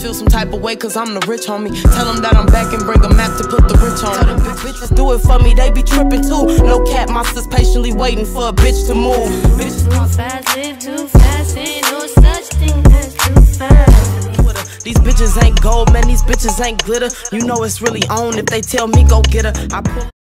feel some type of way cause I'm the rich homie. Tell them that I'm back and bring a map to put the rich on. Tell them bitches do it for me, they be tripping too. No cap, my sis patiently waiting for a bitch to move. Bitches too fast, live too fast, ain't no such thing as too fast. These bitches ain't gold, man, these bitches ain't glitter. You know it's really on if they tell me go get her. I pull